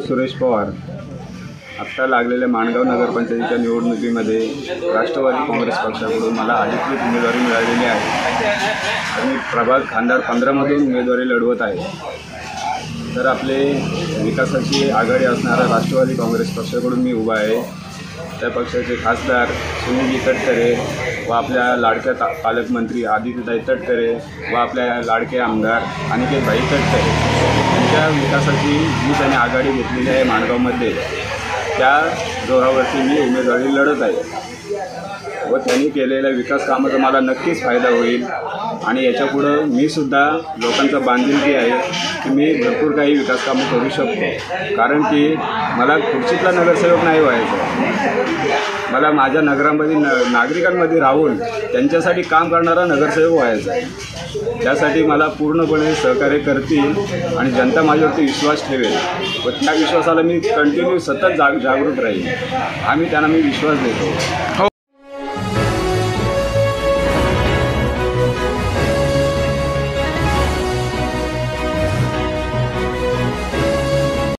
सुरेश पवार। आत्ता लागलेल्या माणगाव नगरपंचायतीच्या निवडणुकीमध्ये राष्ट्रवादी काँग्रेस पक्षाकडून मला अधिकृत उमेदवारी मिळालेली आहे आणि प्रभाग खांदार 15 मधून उमेदवारी लढवत आहे। तर आपले विकासाची आघाडी असणारा राष्ट्रवादी काँग्रेस पक्षाकडून मी उभा आहे। त्या पक्षाचे खासदार सुनील तटकरे व आपल्या लाडक्या पालकमंत्री आदित्यताई तटकरे व आपल्या लाडके आमदार अनिकेतभाई तटकरे यांच्या विकासाची जी त्यांनी आघाडी घेतलेली आहे माणगावमध्ये, त्या जोरावरती मी उमेदवारी लढत आहे व त्यांनी केलेल्या विकास कामाचा मला नक्कीच फायदा होईल आणि याच्यापुढं मी सुद्धा लोकांचा बांधिलकी आहे की मी भरपूर काही विकास कामं करू शकतो। कारण की मला खुर्चीतला नगरसेवक नाही व्हायचं, मला माझ्या नगरामध्ये नागरिकांमध्ये राहून त्यांच्यासाठी काम करणारा नगरसेवक व्हायचा आहे। त्यासाठी मला पूर्णपणे सहकार्य करतील आणि जनता माझ्यावरती विश्वास ठेवेल व त्या विश्वासाला मी कंटिन्यू सतत जागृत राहील, आम्ही त्यांना मी विश्वास देतो।